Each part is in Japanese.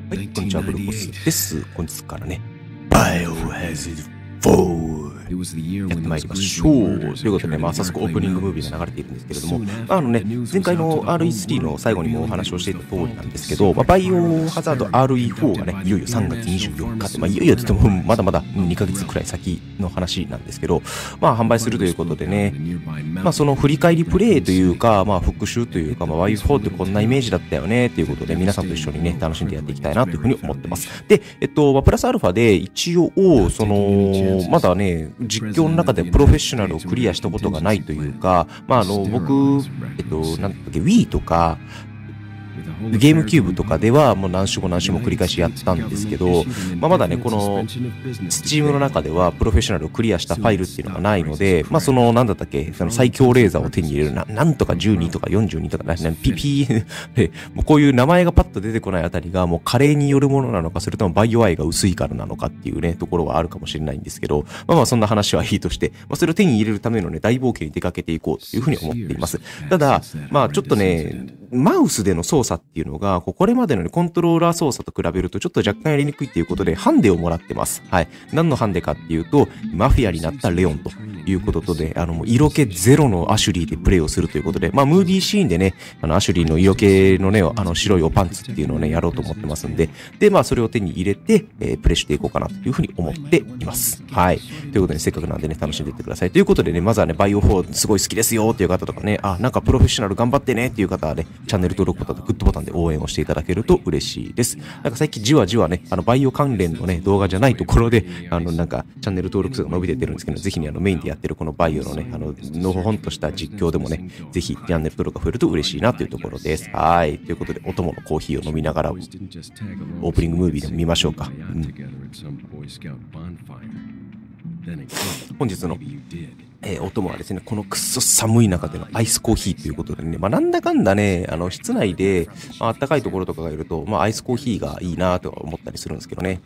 はい、こんにちは、ブルーコスです。本日からね、バイオハザード4やってまいりましょう。ということでね、早速オープニングムービーが流れているんですけれども、前回の RE3 の最後にもお話をしていた通りなんですけど、バイオハザード RE4 がね、いよいよ3月24日って、いよいよって言ってもまだまだ2ヶ月くらい先の話なんですけど、販売するということでね、その振り返りプレイというか、復習というか、バイオ4ってこんなイメージだったよねっていうことで、皆さんと一緒にね、楽しんでやっていきたいなというふうに思ってます。で、プラスアルファで一応、まだね、実況の中でプロフェッショナルをクリアしたことがないというか、僕、なんだっけ、Wii とか、ゲームキューブとかではもう何週も繰り返しやったんですけど、まだね、このスチームの中ではプロフェッショナルをクリアしたファイルっていうのがないので、なんだったっけ、その最強レーザーを手に入れるなんとか12とか42とか、で、もうこういう名前がパッと出てこないあたりがもう加齢によるものなのか、それともバイオ愛が薄いからなのかっていうね、ところはあるかもしれないんですけど、そんな話はいいとして、それを手に入れるためのね、大冒険に出かけていこうというふうに思っています。ただ、ちょっとね、マウスでの操作っていうのが、これまでの、ね、コントローラー操作と比べるとちょっと若干やりにくいっていうことで、ハンデをもらってます。はい。何のハンデかっていうと、マフィアになったレオンということで、色気ゼロのアシュリーでプレイをするということで、ムーディーシーンでね、アシュリーの色気のね、白いおパンツっていうのをね、やろうと思ってますんで、で、それを手に入れて、プレイしていこうかなというふうに思っています。はい。ということで、せっかくなんでね、楽しんでいってください。ということでね、まずはね、バイオ4すごい好きですよっていう方とかね、なんかプロフェッショナル頑張ってねっていう方はね、チャンネル登録ボタンとグッドボタンで応援をしていただけると嬉しいです。なんか最近じわじわね、バイオ関連のね、動画じゃないところで、なんかチャンネル登録数が伸びてってるんですけど、ぜひね、メインでやってるこのバイオのね、のほほんとした実況でもね、ぜひチャンネル登録が増えると嬉しいなというところです。はい。ということで、お供のコーヒーを飲みながら、オープニングムービーでも見ましょうか。本日のお供はですね、このくっそ寒い中でのアイスコーヒーということでね、なんだかんだね、室内で、暖かいところとかがいると、アイスコーヒーがいいなと思ったりするんですけどね。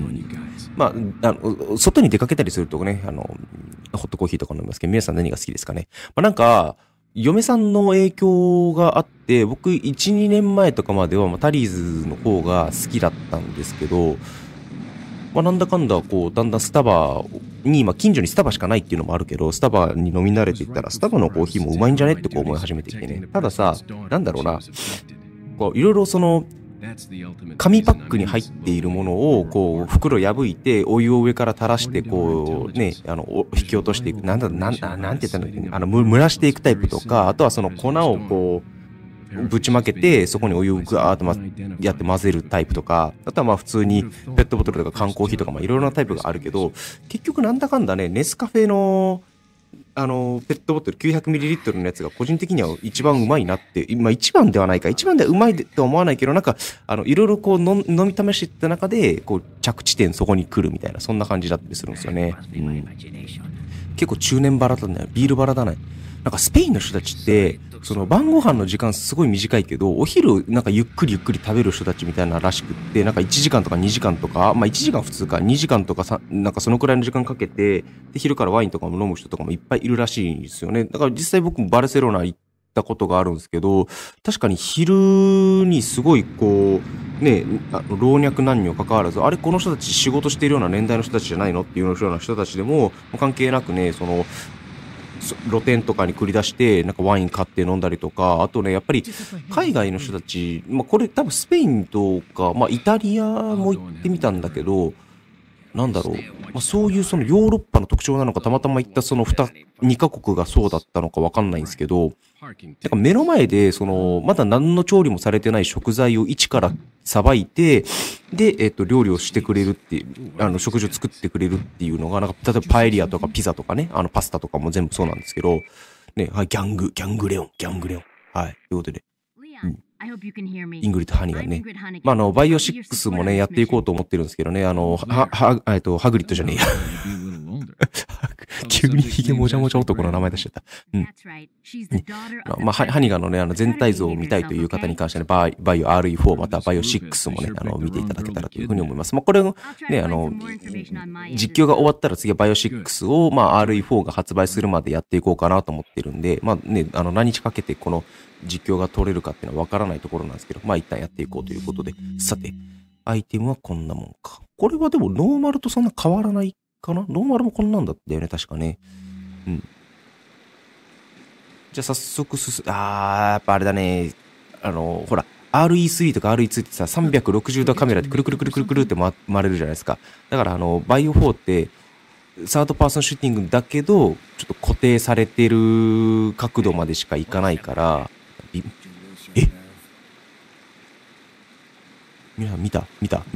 外に出かけたりするとね、ホットコーヒーとか飲みますけど、皆さん何が好きですかね。なんか、嫁さんの影響があって、僕1、2年前とかまではタリーズの方が好きだったんですけど、なんだかんだ、だんだんスタバに、近所にスタバしかないっていうのもあるけど、スタバに飲み慣れていったら、スタバのコーヒーもうまいんじゃねって思い始めてきてね。たださ、なんだろうな、いろいろその、紙パックに入っているものを、袋破いて、お湯を上から垂らして、引き落としていく。なんて言ったんだっけ、蒸らしていくタイプとか、あとはその粉をぶちまけて、そこにお湯をぐわーっとやって混ぜるタイプとか、あとは普通にペットボトルとか缶コーヒーとかいろいろなタイプがあるけど、結局なんだかんだね、ネスカフェのペットボトル 900ml のやつが個人的には一番うまいなって、一番ではないか、一番ではうまいとは思わないけど、なんか、いろいろ飲み試していった中で、着地点そこに来るみたいな、そんな感じだったりするんですよね。結構中年バラだね、ビールバラだね。なんかスペインの人たちって、その晩ご飯の時間すごい短いけど、お昼なんかゆっくり食べる人たちみたいならしくって、なんか1時間とか2時間とか、1時間普通か2時間とかなんかそのくらいの時間かけて、で、昼からワインとかも飲む人とかもいっぱいいるらしいんですよね。だから実際僕もバルセロナ行ったことがあるんですけど、確かに昼にすごい老若男女関わらず、あれこの人たち仕事しているような年代の人たちじゃないのっていうような人たちでも、関係なくね、露店とかに繰り出してなんかワイン買って飲んだりとか、あとねやっぱり海外の人たち、これ多分スペインとか、イタリアも行ってみたんだけど、なんだろう、そういうそのヨーロッパの特徴なのか、たまたま行ったその2カ国がそうだったのかわかんないんですけど、なんか目の前でまだ何の調理もされてない食材を一からさばいて、で、料理をしてくれるっていう、食事を作ってくれるっていうのが、なんか、例えばパエリアとかピザとかね、パスタとかも全部そうなんですけど、ね、はい、ギャングレオン。はい、ということで。イングリッド・ハニガンね。バイオ6もね、やっていこうと思ってるんですけどね、ハグリッドじゃねえや。急にヒゲもじゃもじゃ男の名前出しちゃった。ハニガンのね、全体像を見たいという方に関してね、バイオ RE4 またはバイオ6もね、見ていただけたらというふうに思います。これをね、実況が終わったら次はバイオ6を、RE4 が発売するまでやっていこうかなと思ってるんで、何日かけてこの実況が取れるかっていうのはわからないところなんですけど、一旦やっていこうということで、さて、 アイテムはこんなもんか。これはでもノーマルとそんな変わらないかな。ノーマルもこんなんだったよね、確かね。うん。じゃあ早速やっぱあれだね。ほら、RE3 とか RE2 ってさ、360度カメラでくるくるくるくるくるって回れるじゃないですか。だからバイオ4って、サードパーソンシューティングだけど、ちょっと固定されてる角度までしか行かないから、え皆さん見た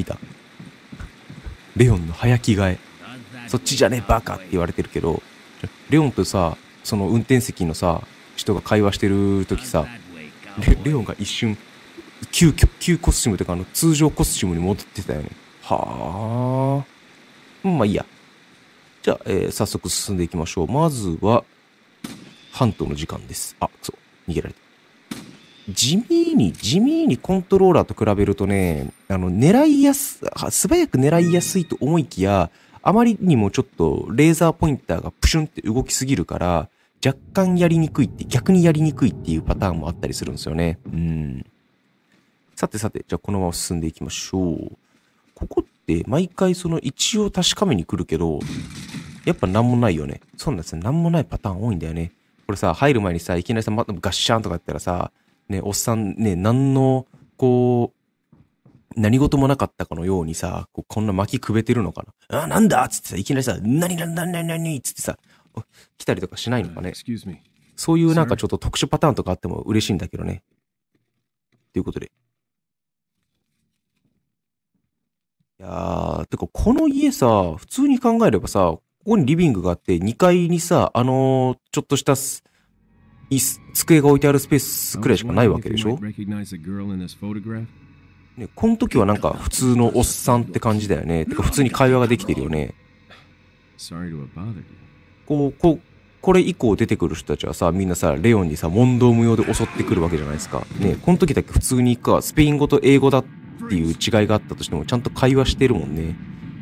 レオンの早着替え。そっちじゃねえバカって言われてるけど、レオンとさ、その運転席のさ、人が会話してる時さ、レオンが一瞬、旧コスチュームとか通常コスチュームに戻ってたよね。はあ。まあいいや。じゃあ、早速進んでいきましょう。まずは、ハントの時間です。あ、そう。逃げられた。地味にコントローラーと比べるとね、素早く狙いやすいと思いきや、あまりにもちょっとレーザーポインターがプシュンって動きすぎるから、若干逆にやりにくいっていうパターンもあったりするんですよね。さて、じゃあこのまま進んでいきましょう。ここって毎回その一応確かめに来るけど、やっぱなんもないよね。そうなんですよ。なんもないパターン多いんだよね。これさ、入る前にさ、いきなりさ、ガッシャーンとかやったらさ、ね、おっさんね、何事もなかったかのようにさ、こんな巻きくべてるのかな。なんだっつってさ、いきなりさ、何っつってさ、来たりとかしないのかね。そういうなんかちょっと特殊パターンとかあっても嬉しいんだけどね。ということで。いやー、てかこの家さ、普通に考えればさ、ここにリビングがあって、2階にさ、ちょっとした机が置いてあるスペースくらいしかないわけでしょ。ね、この時はなんか普通のおっさんって感じだよね。てか普通に会話ができてるよね。これ以降出てくる人たちはさ、みんなさ、レオンにさ、問答無用で襲ってくるわけじゃないですか。ね、この時だけ普通にスペイン語と英語だっていう違いがあったとしても、ちゃんと会話してるもんね。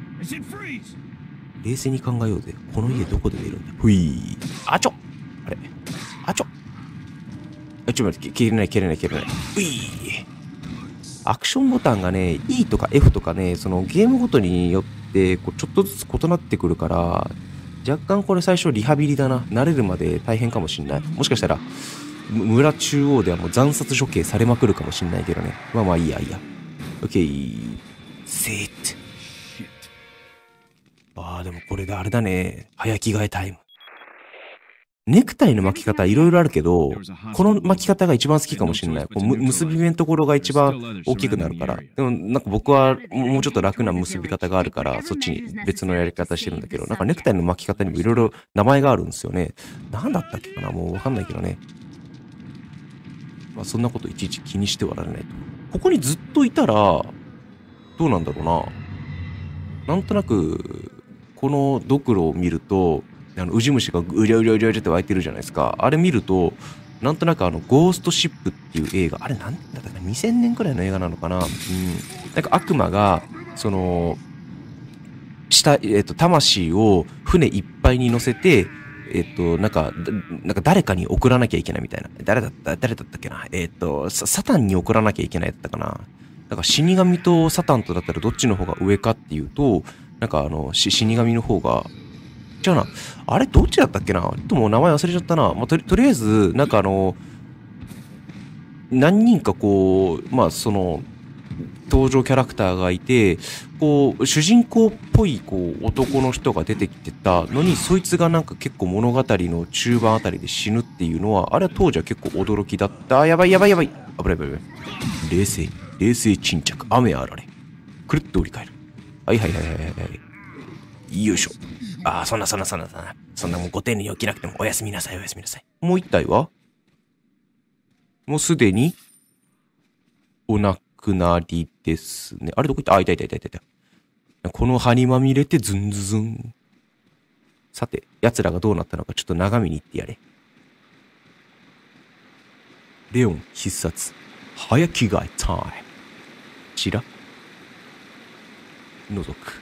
冷静に考えようぜ。この家どこで出るんだ。ふいー。あれちょっと待って、蹴れない。ふいー。アクションボタンがね、E とか F とかね、そのゲームごとによって、ちょっとずつ異なってくるから、若干これ最初リハビリだな。慣れるまで大変かもしんない。もしかしたら、村中央ではもう惨殺処刑されまくるかもしんないけどね。まあいいや。オッケー。セーット。でもこれであれだね。早着替えタイム。ネクタイの巻き方いろいろあるけど、この巻き方が一番好きかもしれない。結び目のところが一番大きくなるから。でもなんか僕はもうちょっと楽な結び方があるから、そっちに別のやり方してるんだけど、なんかネクタイの巻き方にもいろいろ名前があるんですよね。なんだったっけかな、もうわかんないけどね。まあそんなこといちいち気にしてはられないと。ここにずっといたら、どうなんだろうな。なんとなく、このドクロを見ると、ウジ虫がうりゃって湧いてるじゃないですか。あれ見ると、なんとなくゴーストシップっていう映画、あれなんだったかな、2000年くらいの映画なのかな。なんか悪魔が、魂を船いっぱいに乗せて、なんか誰かに送らなきゃいけないみたいな。誰だったっけな。サタンに送らなきゃいけないだったかな。だから死神とサタンとだったらどっちの方が上かっていうと、なんか死神の方が、違うな。あれどっちだったっけな。ちょっともう名前忘れちゃったな。まあ、とりあえず、なんか何人か登場キャラクターがいて、主人公っぽい、男の人が出てきてたのに、そいつがなんか結構物語の中盤あたりで死ぬっていうのは、あれは当時は結構驚きだった。やばい。危ない。冷静沈着。雨あられ。くるっと折り返る。はい。よいしょ。そんなもうご丁寧に起きなくてもおやすみなさい。もう一体はもうすでにお亡くなりですね。あれどこ行った？いた。この葉にまみれてズンズズン。さて、奴らがどうなったのかちょっと眺めに行ってやれ。レオン必殺。早着替えタイム。ちら覗く。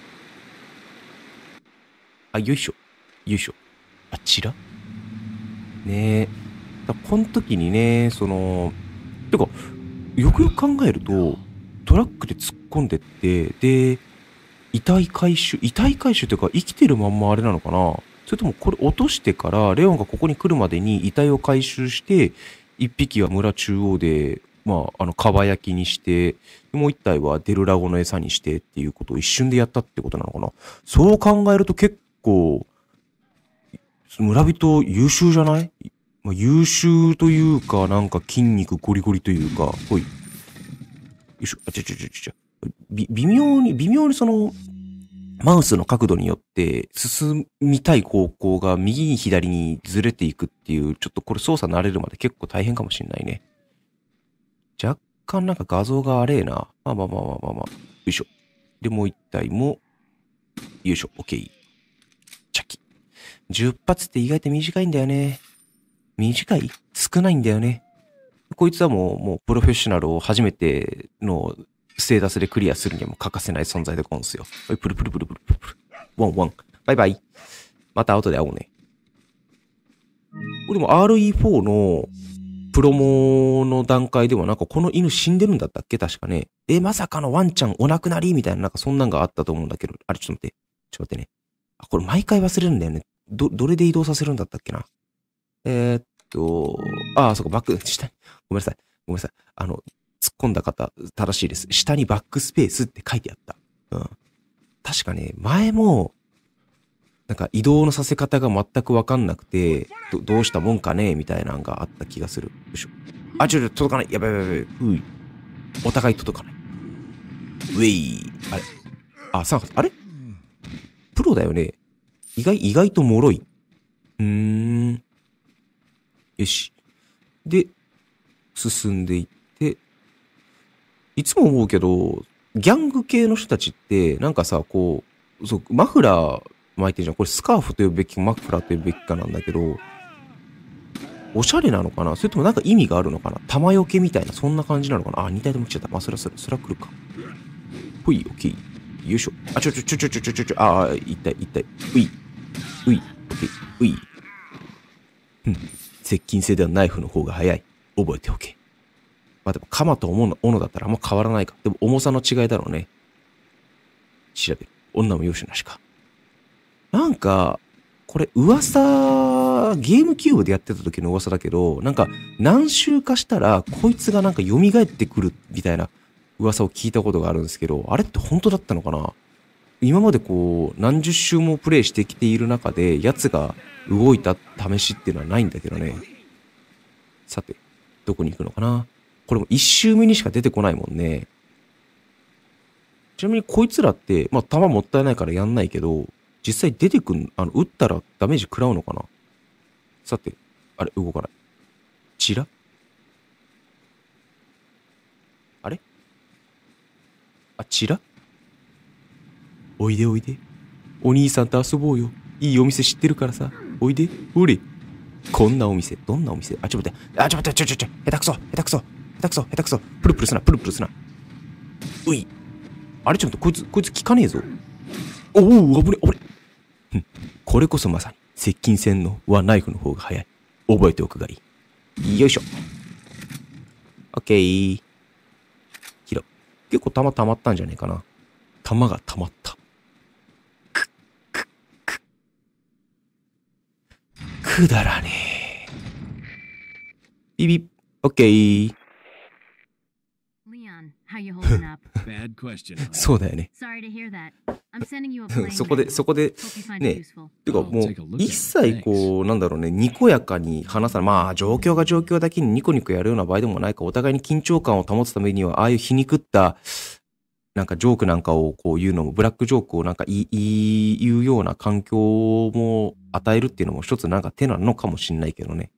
よいしょ。あちらねえ。この時にね、てか、よくよく考えると、 トラックで突っ込んでって、で、遺体回収っていうか、生きてるまんまあれなのかな、それともこれ落としてから、レオンがここに来るまでに遺体を回収して、一匹は村中央で、かば焼きにして、もう一体はデルラゴの餌にしてっていうことを一瞬でやったってことなのかな。そう考えると結構、村人優秀じゃない？優秀というか、なんか筋肉ゴリゴリというか、ほい。よいしょ、微妙にその、マウスの角度によって進みたい方向が右に左にずれていくっていう、ちょっとこれ操作慣れるまで結構大変かもしんないね。若干なんか画像が荒えな。まあ。よいしょ。で、もう一体も、よいしょ、OK。チャキ。10発って意外と短いんだよね。短い？少ないんだよね。こいつはもうプロフェッショナルを初めてのステータスでクリアするにはもう欠かせない存在でゴンすよ。プル。ワン。バイバイ。また後で会おうね。これでも RE4 のプロモの段階ではなんかこの犬死んでるんだったっけ確かね。まさかのワンちゃんお亡くなりみたいななんかそんなんがあったと思うんだけど。あれちょっと待ってね。これ毎回忘れるんだよね。どれで移動させるんだったっけな。そうか、バック、下に、ごめんなさい。突っ込んだ方、正しいです。下にバックスペースって書いてあった。うん。確かね、前も、なんか移動のさせ方が全くわかんなくて、どうしたもんかねみたいなのがあった気がする。よいしょ。届かない。やばい。お互い届かない。ウェイ。あれ3発。あれプロだよね。意外と脆い。よし。で、進んでいって、いつも思うけど、ギャング系の人たちって、なんかさ、マフラー巻いてるじゃん。これスカーフと呼ぶべきか、マフラーと呼ぶべきかなんだけど、おしゃれなのかな？それともなんか意味があるのかな？玉よけみたいな、そんな感じなのかな？2体とも来ちゃった。そら来るか。ほい、オッケー。よいしょ。一体。うい、オッケー。うい。接近性ではナイフの方が早い。覚えておけ。でも、鎌と斧だったらあんま変わらないか。でも、重さの違いだろうね。調べる。女も容赦なしか。なんか、これ噂、ゲームキューブでやってた時の噂だけど、なんか何周かしたらこいつがなんか蘇ってくるみたいな噂を聞いたことがあるんですけど、あれって本当だったのかな？今まで何十周もプレイしてきている中で、奴が動いた試しっていうのはないんだけどね。さて、どこに行くのかな？これも一周目にしか出てこないもんね。ちなみにこいつらって、弾もったいないからやんないけど、実際出てくん、撃ったらダメージ食らうのかな？さて、あれ、動かない。チラ？あれ？チラ？おいで。お兄さんと遊ぼうよ。いいお店知ってるからさ。おいで。ほれ。こんなお店。どんなお店？ちょっと待って。下手くそ。プルプルすな。うい。あれちょっとこいつ効かねえぞ。おお、危ね。これこそまさに、接近戦のナイフの方が早い。覚えておくがいい。よいしょ。オッケー。拾う。結構弾溜まったんじゃねえかな。弾が溜まった。くだらねえ。ビビッ。オッケー。そうだよね。そこで、ね、てかもう、一切なんだろうね、にこやかに話さない。状況が状況だけにニコニコやるような場合でもないか、お互いに緊張感を保つためには、ああいう皮肉った、なんかジョークなんかを言うのも、ブラックジョークをなんか言うような環境も与えるっていうのも一つなんか手なのかもしんないけどね。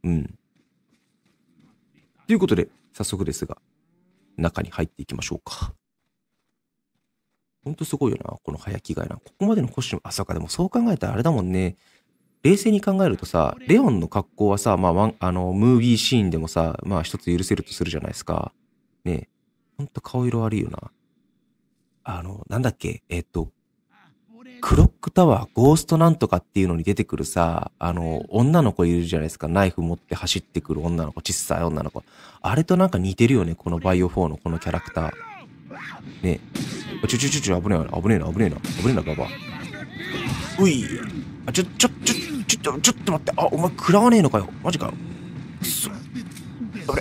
ということで、早速ですが、中に入っていきましょうか。ほんとすごいよな、この早着替えな。ここまでのコスチューム、そうか、でもそう考えたらあれだもんね。冷静に考えるとさ、レオンの格好はさ、ムービーシーンでもさ、一つ許せるとするじゃないですか。ねえ。ほんと顔色悪いよな。なんだっけ、クロックタワー、ゴーストなんとかっていうのに出てくるさ、女の子いるじゃないですか。ナイフ持って走ってくる女の子、小さい女の子。あれとなんか似てるよね、このバイオ4のこのキャラクター。 ねえ。危ねえな、ババ。うい。ちょっと待って。あ、お前食らわねえのかよ。マジかよ。くそ。あれ。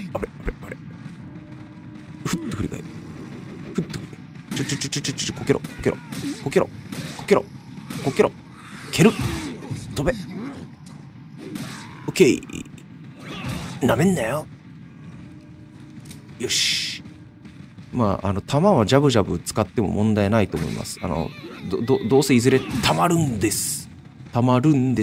ふっと振り返る。こけろ。蹴る。飛べ。オッケー。なめんなよ。よし。まあ、弾はジャブジャブ使っても問題ないと思います。どうせいずれ溜まるんです。ちょっ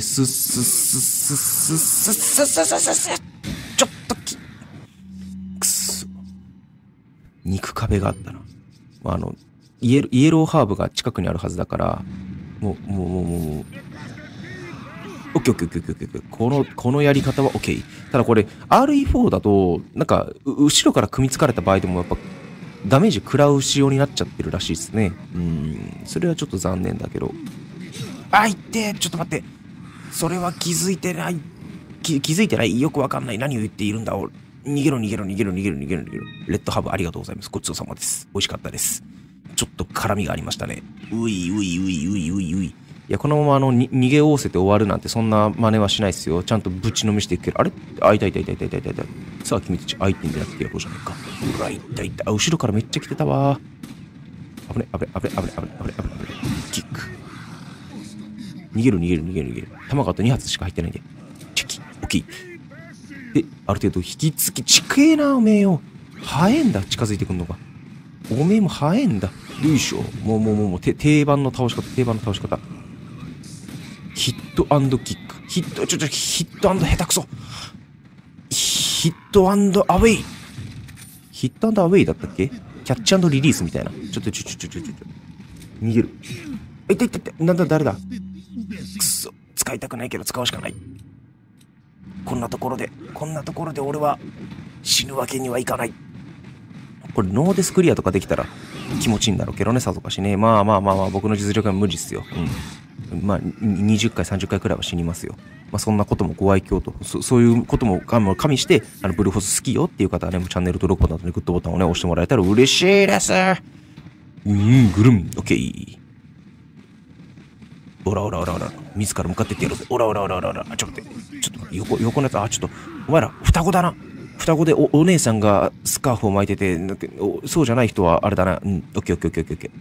とくそ。肉壁があったな。まあ、イエローハーブが近くにあるはずだから、もう。オッケー。このやり方はオッケー。ただこれ、RE4 だと、なんか、後ろから組みつかれた場合でもやっぱ、ダメージ食らう仕様になっちゃってるらしいですね。それはちょっと残念だけど。あ、いってちょっと待って。それは気づいてない。気づいてない。よくわかんない。何を言っているんだ。逃げろ。レッドハーブありがとうございます。ごちそうさまです。美味しかったです。ちょっと絡みがありましたね。うい。いや、このまま逃げおおせて終わるなんてそんな真似はしないですよ。ちゃんとぶちのみしていくけど。あれ痛い。さあ、君たち、相手にやってやろうじゃないか。うわ、痛い。あ、後ろからめっちゃ来てたわ。危ね。キック。逃げる。弾があと2発しか入ってないんで。チェキ。オッケー。で、ある程度引きつき、ちくえな、おめえよ。早えんだ、近づいてくんのが。おめえも早えんだ。よいしょ。もう、定番の倒し方。ヒット&キック。ヒット下手くそ。ヒット&アウェイ。ヒット&アウェイだったっけ？キャッチ&リリースみたいな。ちょ。逃げる。痛い。なんだ、誰だ？くそ。使いたくないけど使うしかない。こんなところで俺は死ぬわけにはいかない。これノーデスクリアとかできたら気持ちいいんだろうけどね、さぞかしね。まあ、僕の実力は無理っすよ。まあ、20回、30回くらいは死にますよ。まあ、そんなこともご愛嬌と、そういうことも加味して、ブルーホス好きよっていう方はね、チャンネル登録ボタンとグッドボタンをね、押してもらえたら嬉しいです。ぐるん、オッケー。おら。自ら向かってってやるぜ。おら。ちょっと待って、横のやつ、ちょっと、お前ら、双子だな。双子でお姉さんがスカーフを巻いてて、そうじゃない人はあれだな。オッケー。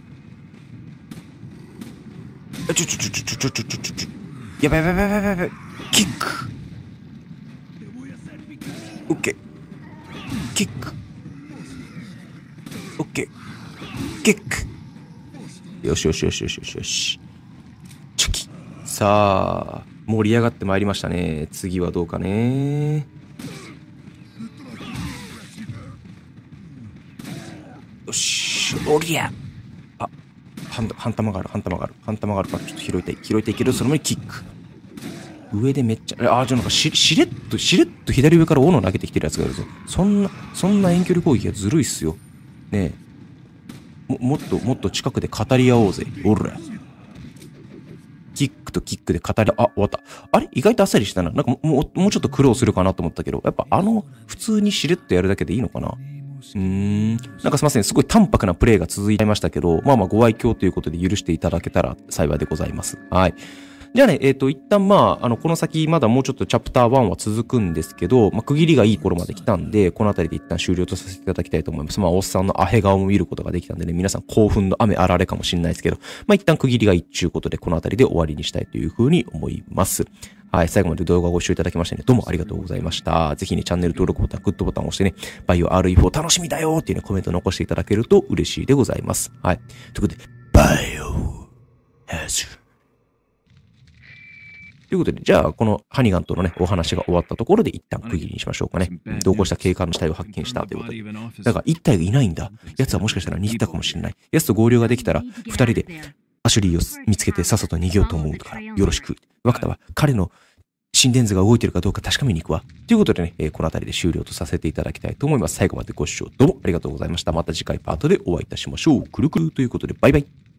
やばい。キック。オッケー。キック。オッケー。キック。よし。チョキ。さあ、盛り上がってまいりましたね。次はどうかね。よし、おりゃ。半玉があるからちょっと拾いたいけど、その前にキック。上でめっちゃ、なんかしれっと左上から斧投げてきてるやつがいるぞ。そんな遠距離攻撃はずるいっすよ。ねえ。もっと近くで語り合おうぜ。おら。キックとキックで語り、終わった。あれ意外とあっさりしたな。なんかもうちょっと苦労するかなと思ったけど、やっぱ普通にしれっとやるだけでいいのかな。なんかすいません。すごい淡白なプレイが続いていましたけど、まあご愛嬌ということで許していただけたら幸いでございます。はい。じゃあね、一旦この先まだもうちょっとチャプター1は続くんですけど、区切りがいい頃まで来たんで、このあたりで一旦終了とさせていただきたいと思います。おっさんのアヘ顔も見ることができたんでね、皆さん興奮の雨あられかもしれないですけど、一旦区切りがいいっていうことで、このあたりで終わりにしたいというふうに思います。はい、最後まで動画をご視聴いただきましてね、どうもありがとうございました。ぜひね、チャンネル登録ボタン、グッドボタンを押してね、バイオ RE4 楽しみだよっていうね、コメント残していただけると嬉しいでございます。はい。ということで、バイオハズということで、じゃあ、このハニガンとのね、お話が終わったところで一旦区切りにしましょうかね。同行した警官の死体を発見したということで。だから、一体がいないんだ。奴はもしかしたら逃げたかもしれない。奴と合流ができたら、二人でアシュリーを見つけてさっさと逃げようと思うから、よろしく。ワクタは彼の心電図が動いているかどうか確かめに行くわ。ということでね、この辺りで終了とさせていただきたいと思います。最後までご視聴どうもありがとうございました。また次回パートでお会いいたしましょう。くるくるということで、バイバイ。